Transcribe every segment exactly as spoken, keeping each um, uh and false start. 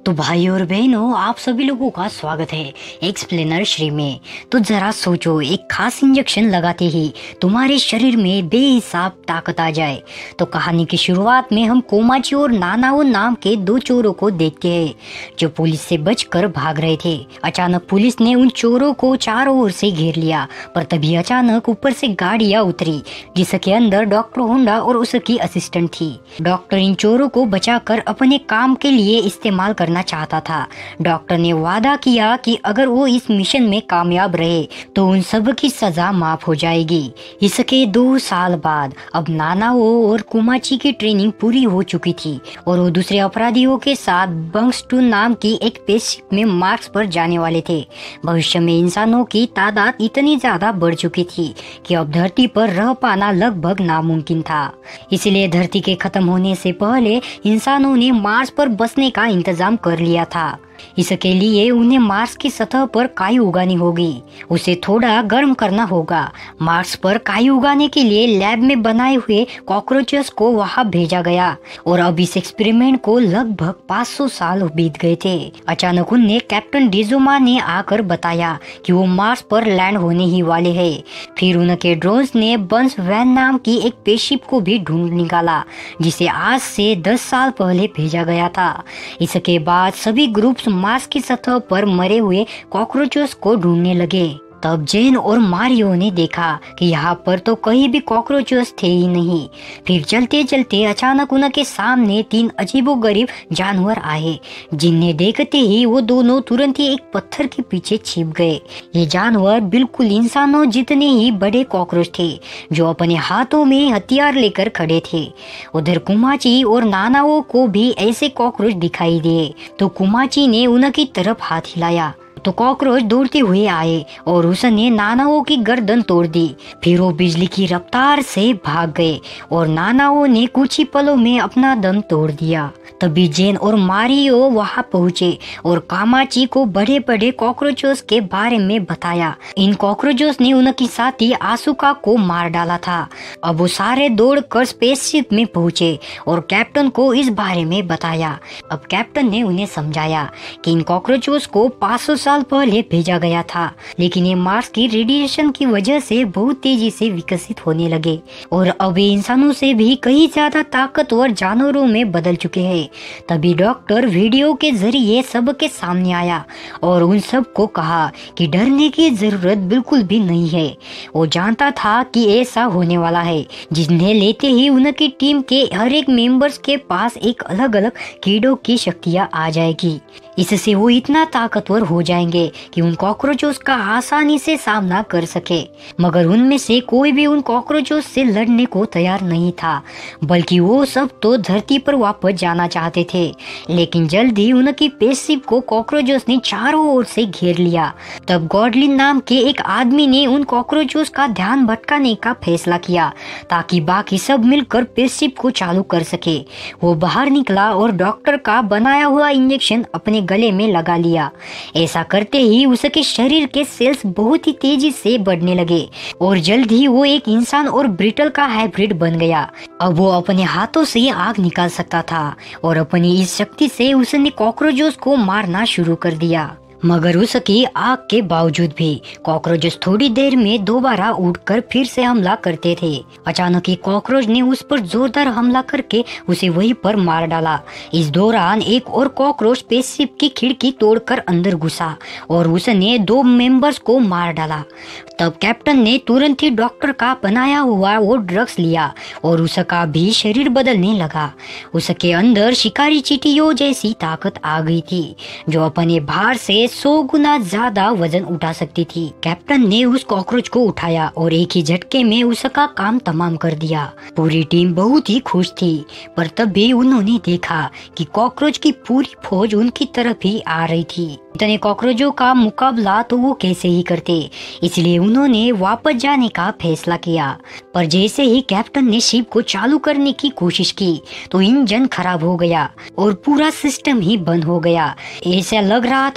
तो भाई और बहनों, आप सभी लोगों का स्वागत है एक्सप्लेनर श्री में। तो जरा सोचो, एक खास इंजेक्शन लगाते ही तुम्हारे शरीर में बेहिसाब ताकत आ जाए। तो कहानी की शुरुआत में हम कोमाची और नानाओ नाम के दो चोरों को देखते हैं जो पुलिस से बचकर भाग रहे थे। अचानक पुलिस ने उन चोरों को चारों ओर से घेर लिया, पर तभी अचानक ऊपर से गाड़ियां उतरी जिसके अंदर डॉक्टर होंडा और उसकी असिस्टेंट थी। डॉक्टर इन चोरों को बचाकर अपने काम के लिए इस्तेमाल करना चाहता था। डॉक्टर ने वादा किया कि अगर वो इस मिशन में कामयाब रहे तो उन सब की सजा माफ हो जाएगी। इसके दो साल बाद अब नानाओ और कुमाची की ट्रेनिंग पूरी हो चुकी थी और वो दूसरे अपराधियों के साथ बंगस्टू नाम की एक स्पेसशिप में मार्स पर जाने वाले थे। भविष्य में इंसानों की तादाद इतनी ज्यादा बढ़ चुकी थी कि अब धरती पर रह पाना लगभग नामुमकिन था। इसलिए धरती के खत्म होने से पहले इंसानों ने मार्स पर बसने का इंतजाम कर लिया था। इसके लिए उन्हें मार्स की सतह पर काई उगानी होगी, उसे थोड़ा गर्म करना होगा। मार्स पर काई उगाने के लिए लैब में बनाए हुए कॉकरोचेस को वहां भेजा गया और अब इस एक्सपेरिमेंट को लगभग पाँच सौ साल बीत गए थे। अचानक उन्हें कैप्टन डिजोमा ने आकर बताया कि वो मार्स पर लैंड होने ही वाले हैं। फिर उनके ड्रोन्स ने बंस वैन नाम की एक स्पेसशिप को भी ढूंढ निकाला जिसे आज से दस साल पहले भेजा गया था। इसके बाद सभी ग्रुप्स मार्स की सतह पर मरे हुए कॉकरोचेस को ढूंढने लगे। तब जेन और मारियो ने देखा कि यहाँ पर तो कहीं भी कॉकरोचेस थे ही नहीं। फिर चलते चलते अचानक उनके सामने तीन अजीबोगरीब जानवर आए जिन्हें देखते ही वो दोनों तुरंत ही एक पत्थर के पीछे छिप गए। ये जानवर बिल्कुल इंसानों जितने ही बड़े कॉकरोच थे जो अपने हाथों में हथियार लेकर खड़े थे। उधर कुमाची और नानाओ को भी ऐसे कॉकरोच दिखाई दिए तो कुमाची ने उनकी तरफ हाथ हिलाया तो कॉकरोच दौड़ते हुए आए और उसने नानाओ की गर्दन तोड़ दी। फिर वो बिजली की रफ्तार से भाग गए और नानाओ ने कुछ ही पलों में अपना दम तोड़ दिया। तभी जेन और मारियो वहां पहुंचे और कामाची को बड़े बड़े कॉकरोचोस के बारे में बताया। इन कॉकरोचोस ने उनकी साथी आसुका को मार डाला था। अब वो सारे दौड़कर स्पेसशिप में पहुंचे और कैप्टन को इस बारे में बताया। अब कैप्टन ने उन्हें समझाया कि इन कॉकरोचोस को पाँच सौ साल पहले भेजा गया था, लेकिन ये मार्स की रेडिएशन की वजह से बहुत तेजी से विकसित होने लगे और अब ये इंसानों से भी कई ज्यादा ताकतवर जानवरों में बदल चुके हैं। तभी डॉक्टर वीडियो के जरिए सबके सामने आया और उन सब को कहा कि डरने की जरूरत बिल्कुल भी नहीं है। वो जानता था कि ऐसा होने वाला है, जिन्हें लेते ही उनकी टीम के हर एक मेंबर्स के पास एक अलग अलग कीड़ों की शक्तियां आ जाएगी। इससे वो इतना ताकतवर हो जाएंगे कि उन कॉकरोचों का आसानी से सामना कर सके। मगर उनमें से कोई भी उन कॉकरोचों से लड़ने को तैयार नहीं था, बल्कि वो सब तो धरती पर वापस जाना चाहते थे। लेकिन जल्द ही उनकी स्पेसशिप को कॉकरोचों ने चारों ओर से घेर लिया। तब गॉडलिन नाम के एक आदमी ने उन कॉकरोचों का ध्यान भटकाने का फैसला किया ताकि बाकी सब मिलकर स्पेसशिप को चालू कर सके। वो बाहर निकला और डॉक्टर का बनाया हुआ इंजेक्शन अपने गले में लगा लिया। ऐसा करते ही उसके शरीर के सेल्स बहुत ही तेजी से बढ़ने लगे और जल्द ही वो एक इंसान और ब्रिटल का हाइब्रिड बन गया। अब वो अपने हाथों से आग निकाल सकता था और अपनी इस शक्ति से उसने कॉकरोचों को मारना शुरू कर दिया। मगर उसकी आग के बावजूद भी कॉकरोच थोड़ी देर में दोबारा उठकर फिर से हमला करते थे। अचानक ही कॉकरोच ने उस पर जोरदार हमला करके उसे वहीं पर मार डाला। इस दौरान एक और कॉकरोच स्पेसशिप की खिड़की तोड़कर अंदर घुसा और उसने दो मेंबर्स को मार डाला। तब कैप्टन ने तुरंत ही डॉक्टर का बनाया हुआ वो ड्रग्स लिया और उसका भी शरीर बदलने लगा। उसके अंदर शिकारी चींटियों जैसी ताकत आ गई थी जो अपने भार से सौ गुना ज्यादा वजन उठा सकती थी। कैप्टन ने उस कॉकरोच को उठाया और एक ही झटके में उसका काम तमाम कर दिया। पूरी टीम बहुत ही खुश थी, पर तब भी उन्होंने देखा कि कॉकरोच की पूरी फौज उनकी तरफ ही आ रही थी। इतने कॉकरोचों का मुकाबला तो वो कैसे ही करते, इसलिए उन्होंने वापस जाने का फैसला किया। पर जैसे ही कैप्टन ने शिप को चालू करने की कोशिश की तो इंजन खराब हो गया और पूरा सिस्टम ही बंद हो गया। ऐसा लग रहा था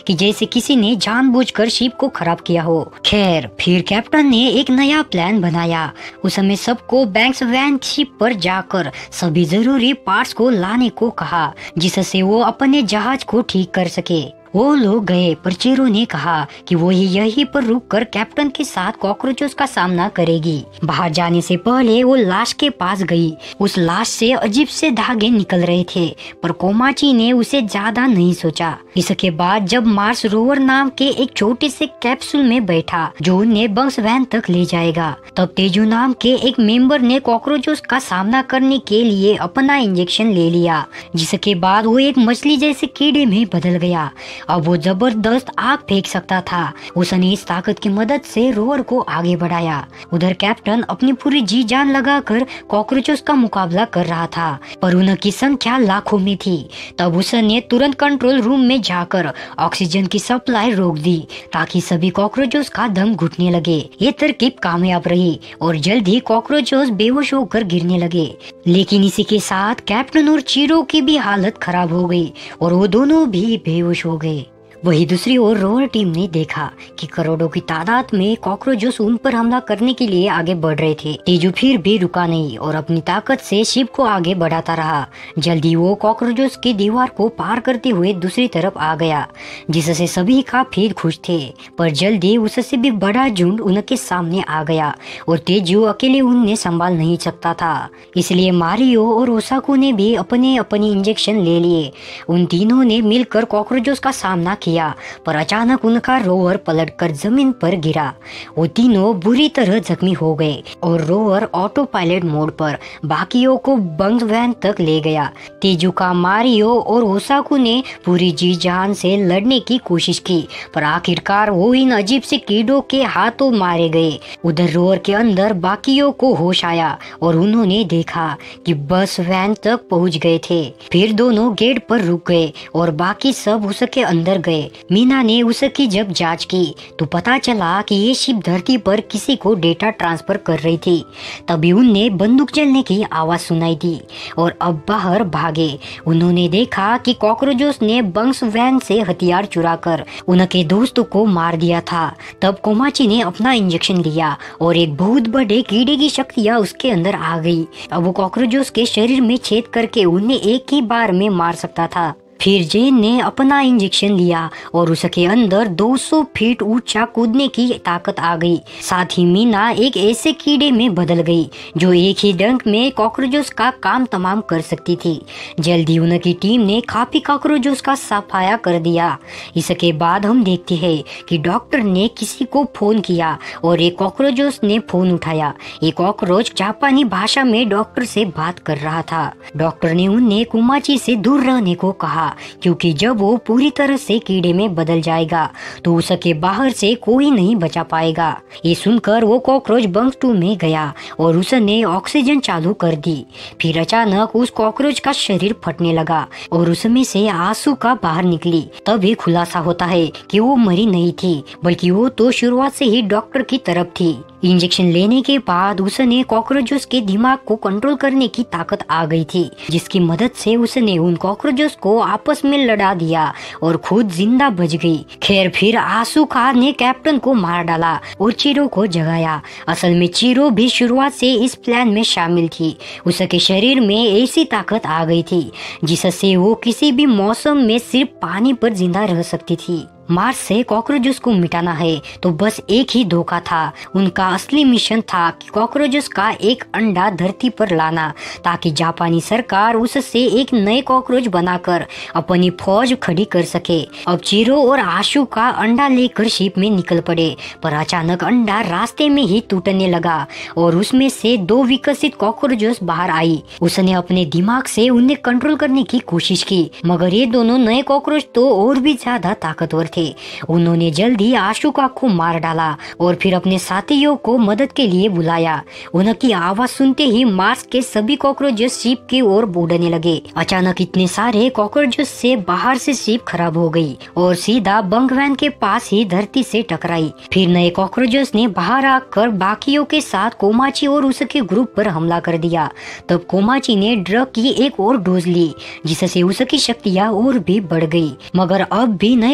कि जैसे किसी ने जानबूझकर शिप को खराब किया हो। खैर फिर कैप्टन ने एक नया प्लान बनाया। उस समय सबको बैंक्स वैन शिप पर जाकर सभी जरूरी पार्ट्स को लाने को कहा, जिससे वो अपने जहाज को ठीक कर सके। वो लोग गए, पर चीरो ने कहा कि वो ही यहीं पर रुककर कैप्टन के साथ कॉकरोचों का सामना करेगी। बाहर जाने से पहले वो लाश के पास गई। उस लाश से अजीब से धागे निकल रहे थे, पर कोमाची ने उसे ज्यादा नहीं सोचा। इसके बाद जब मार्स रोवर नाम के एक छोटे से कैप्सूल में बैठा जो उन्हें बंक्स वैन तक ले जाएगा, तब तेजू नाम के एक मेंबर ने कॉकरोचों का सामना करने के लिए अपना इंजेक्शन ले लिया, जिसके बाद वो एक मछली जैसे कीड़े में बदल गया। अब वो जबरदस्त आग फेंक सकता था। उसने इस ताकत की मदद से रोवर को आगे बढ़ाया। उधर कैप्टन अपनी पूरी जी जान लगाकर कॉकरोचों का मुकाबला कर रहा था, पर उनकी संख्या लाखों में थी। तब उसने तुरंत कंट्रोल रूम में जाकर ऑक्सीजन की सप्लाई रोक दी ताकि सभी कॉकरोचों का दम घुटने लगे। ये तरकीब कामयाब रही और जल्द ही कॉकरोचों बेहोश होकर गिरने लगे। लेकिन इसी के साथ कैप्टन और चीरो की भी हालत खराब हो गई और वो दोनों भी बेहोश हो गए। वही दूसरी ओर रोवर टीम ने देखा कि करोड़ों की तादाद में कॉकरोचों उन पर हमला करने के लिए आगे बढ़ रहे थे। तेजू फिर भी रुका नहीं और अपनी ताकत से शिप को आगे बढ़ाता रहा। जल्दी वो कॉकरोचों की दीवार को पार करते हुए दूसरी तरफ आ गया, जिससे सभी काफी खुश थे। पर जल्दी उससे भी बड़ा झुंड उनके सामने आ गया और तेजू अकेले उन्हें संभाल नहीं सकता था। इसलिए मारियो और ओसाकू ने भी अपने अपने इंजेक्शन ले लिए। उन तीनों ने मिलकर कॉकरोचों का सामना किया, पर अचानक उनका रोवर पलटकर जमीन पर गिरा। वो तीनों बुरी तरह जख्मी हो गए और रोवर ऑटो पायलट मोड पर बाकियों को बंक्स वैन तक ले गया। तेजुका, मारियो और ओसाकू ने पूरी जी जान से लड़ने की कोशिश की, पर आखिरकार वो इन अजीब से कीड़ों के हाथों मारे गए। उधर रोवर के अंदर बाकियों को होश आया और उन्होंने देखा कि बस वैन तक पहुंच गए थे। फिर दोनों गेट पर रुक गए और बाकी सब उसके अंदर गए। मीना ने उसकी जब जांच की तो पता चला कि ये शिप धरती पर किसी को डेटा ट्रांसफर कर रही थी। तभी उनने बंदूक चलने की आवाज सुनाई दी और अब बाहर भागे। उन्होंने देखा कि कॉकरोचों ने बंक्स वैन से हथियार चुराकर उनके दोस्तों को मार दिया था। तब कोमाची ने अपना इंजेक्शन लिया और एक बहुत बड़े कीड़े की शक्तियां उसके अंदर आ गई। अब वो कॉकरोचों के शरीर में छेद करके उन्हें एक ही बार में मार सकता था। फिर जेन ने अपना इंजेक्शन लिया और उसके अंदर दो सौ फीट ऊंचा कूदने की ताकत आ गई। साथ ही मीना एक ऐसे कीड़े में बदल गई जो एक ही डंक में कॉकरोचों का काम तमाम कर सकती थी। जल्दी उनकी टीम ने काफी कॉकरोचों का सफाया कर दिया। इसके बाद हम देखते हैं कि डॉक्टर ने किसी को फोन किया और एक कॉकरोच ने फोन उठाया। एक कॉकरोच जापानी भाषा में डॉक्टर से बात कर रहा था। डॉक्टर ने उन्हें कोमाची से दूर रहने को कहा, क्योंकि जब वो पूरी तरह से कीड़े में बदल जाएगा तो उसके बाहर से कोई नहीं बचा पाएगा। ये सुनकर वो कॉकरोच बंक टू में गया और उसने ऑक्सीजन चालू कर दी। फिर अचानक उस कॉकरोच का शरीर फटने लगा और उसमें से आंसू का बाहर निकली। तब ये खुलासा होता है कि वो मरी नहीं थी, बल्कि वो तो शुरुआत से ही डॉक्टर की तरफ थी। इंजेक्शन लेने के बाद उसने कॉकरोचों के दिमाग को कंट्रोल करने की ताकत आ गई थी, जिसकी मदद से उसने उन कॉकरोचों को आपस में लड़ा दिया और खुद जिंदा बच गई। खैर फिर आसूका ने कैप्टन को मार डाला और चीरो को जगाया। असल में चीरो भी शुरुआत से इस प्लान में शामिल थी। उसके शरीर में ऐसी ताकत आ गई थी जिससे वो किसी भी मौसम में सिर्फ पानी पर जिंदा रह सकती थी। मार्स से कॉकरोचों को मिटाना है तो बस एक ही धोखा था। उनका असली मिशन था कि कॉकरोचों का एक अंडा धरती पर लाना, ताकि जापानी सरकार उससे एक नए कॉकरोच बनाकर अपनी फौज खड़ी कर सके। अब चीरो और आशु का अंडा लेकर शिप में निकल पड़े, पर अचानक अंडा रास्ते में ही टूटने लगा और उसमें से दो विकसित कॉकरोच बाहर आई। उसने अपने दिमाग से उन्हें कंट्रोल करने की कोशिश की, मगर ये दोनों नए कॉकरोच तो और भी ज्यादा ताकतवर थे। उन्होंने जल्दी आशुका को मार डाला और फिर अपने साथियों को मदद के लिए बुलाया। उनकी आवाज सुनते ही मार्स के सभी कॉकरोच शिप की ओर उड़ने लगे। अचानक इतने सारे कॉकरोच से बाहर से शिप खराब हो गई और सीधा बंक वैन के पास ही धरती से टकराई। फिर नए कॉकरोच ने बाहर आकर बाकियों के साथ कोमाची और उसके ग्रुप पर हमला कर दिया। तब कोमाची ने ड्रग की एक और डोज ली, जिससे उसकी शक्तियाँ और भी बढ़ गई। मगर अब भी नए कॉकरोच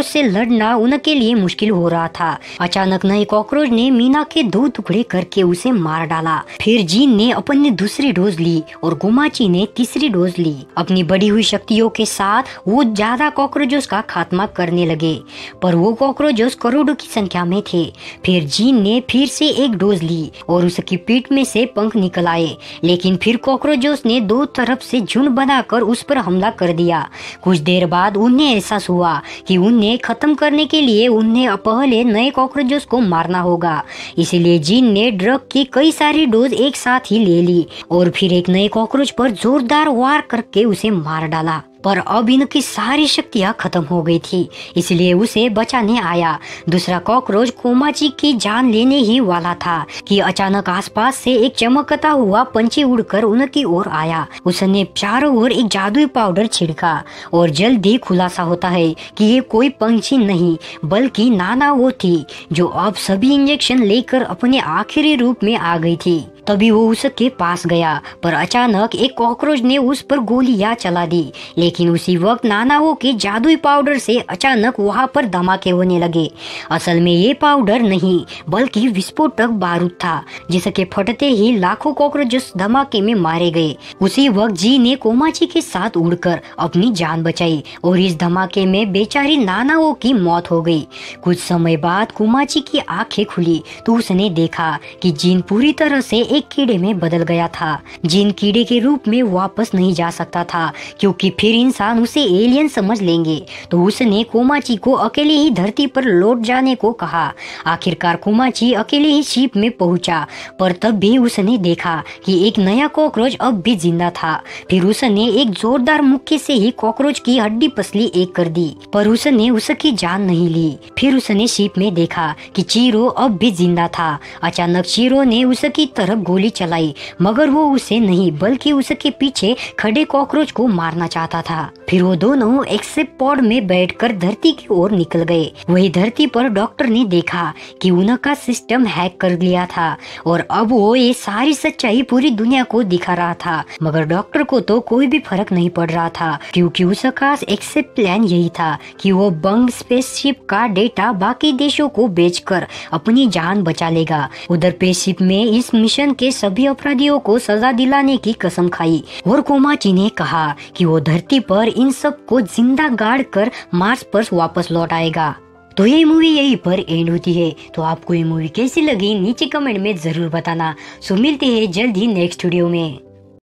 कॉकरोच से लड़ना उनके लिए मुश्किल हो रहा था। अचानक नए कॉकरोच ने मीना के दो टुकड़े करके उसे मार डाला। फिर जीन ने अपनी दूसरी डोज ली और गोमाची ने तीसरी डोज ली। अपनी बढ़ी हुई शक्तियों के साथ वो ज्यादा कॉकरोचों का खात्मा करने लगे, पर वो कॉकरोचों करोड़ों की संख्या में थे। फिर जीन ने फिर से एक डोज ली और उसकी पीठ में से पंख निकल आए, लेकिन फिर कॉकरोचों ने दो तरफ से झुंड बनाकर उस पर हमला कर दिया। कुछ देर बाद उन्हें एहसास हुआ कि उन्हें खत्म करने के लिए उन्हें पहले नए कॉकरोचों को मारना होगा। इसलिए जीन ने ड्रग की कई सारी डोज एक साथ ही ले ली और फिर एक नए कॉकरोच पर जोरदार वार करके उसे मार डाला। पर अब इनकी सारी शक्तियां खत्म हो गई थी, इसलिए उसे बचाने आया दूसरा कॉकरोच कोमाची की जान लेने ही वाला था कि अचानक आसपास से एक चमकता हुआ पंछी उड़कर उनकी ओर आया। उसने चारों ओर एक जादुई पाउडर छिड़का और जल्द ही खुलासा होता है कि ये कोई पंछी नहीं बल्कि नाना वो थी जो अब सभी इंजेक्शन लेकर अपने आखिरी रूप में आ गई थी। तभी वो उसके पास गया, पर अचानक एक कॉकरोच ने उस पर गोलियां चला दी। लेकिन उसी वक्त नानाओ के जादुई पाउडर से अचानक वहां पर धमाके होने लगे। असल में ये पाउडर नहीं बल्कि विस्फोटक बारूद था, जिसके फटते ही लाखों कॉकरोच धमाके में मारे गए। उसी वक्त जी ने कोमाची के साथ उड़कर अपनी जान बचाई और इस धमाके में बेचारी नानाओ की मौत हो गई। कुछ समय बाद कोमाची की आंखें खुली तो उसने देखा कि जीन पूरी तरह से एक कीड़े में बदल गया था। जीन कीड़े के रूप में वापस नहीं जा सकता था क्योंकि फिर इंसान उसे एलियन समझ लेंगे। तो उसने कोमाची को अकेले ही धरती पर लौट जाने को कहा। आखिरकार कोमाची अकेले ही शिप में पहुंचा, पर तब भी उसने देखा कि एक नया कॉकरोच अब भी जिंदा था। फिर उसने एक जोरदार मुक्के से ही कॉकरोच की हड्डी पसली एक कर दी, पर उसने उसकी जान नहीं ली। फिर उसने शिप में देखा कि चीरो अब भी जिंदा था। अचानक चीरो ने उसकी तरफ गोली चलाई, मगर वो उसे नहीं बल्कि उसके पीछे खड़े कॉकरोच को मारना चाहता था। फिर वो दोनों एक्सेप्ट पॉड में बैठकर धरती की ओर निकल गए। वही धरती पर डॉक्टर ने देखा कि उनका सिस्टम हैक कर लिया था और अब वो ये सारी सच्चाई पूरी दुनिया को दिखा रहा था। मगर डॉक्टर को तो कोई भी फर्क नहीं पड़ रहा था क्योंकि उसका एक्सेप्ट प्लान यही था कि वो बंग स्पेसशिप का डेटा बाकी देशों को बेचकर अपनी जान बचा लेगा। उधर स्पेसशिप में इस मिशन के सभी अपराधियों को सजा दिलाने की कसम खाई और कोमाची ने कहा कि वो धरती पर इन सब को जिंदा गाड़ कर मार्स पर वापस लौट आएगा। तो ये मूवी यहीं पर एंड होती है। तो आपको ये मूवी कैसी लगी नीचे कमेंट में जरूर बताना। सो मिलते हैं जल्द ही नेक्स्ट वीडियो में।